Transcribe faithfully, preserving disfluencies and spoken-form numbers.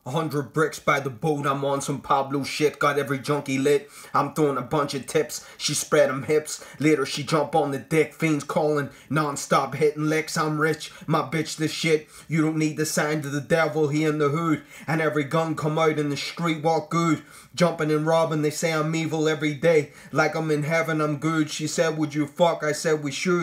A hundred bricks by the boat, I'm on some Pablo shit. Got every junkie lit, I'm throwing a bunch of tips. She spread them hips, later she jump on the dick. Fiends calling, non-stop hitting licks. I'm rich, my bitch this shit. You don't need the sign to the devil, he in the hood. And every gun come out in the street, walk good. Jumping and robbing, they say I'm evil every day. Like I'm in heaven, I'm good. She said, would you fuck? I said, we should.